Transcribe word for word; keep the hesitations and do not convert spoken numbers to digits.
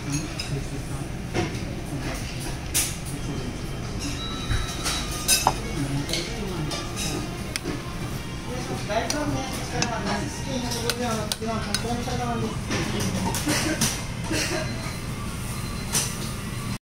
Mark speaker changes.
Speaker 1: 大根ね、好きなことではなくて、本当に魚なんです。